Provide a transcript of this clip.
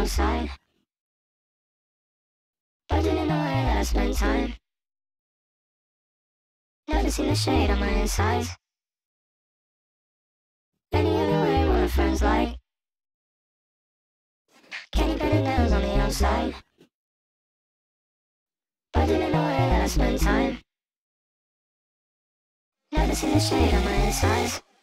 outside, but didn't know where that I spent time. Never seen the shade on my insides. Any other way, what my friends like. Candy painted nails on the outside, but didn't know where that I spent time. Never seen the shade on my insides.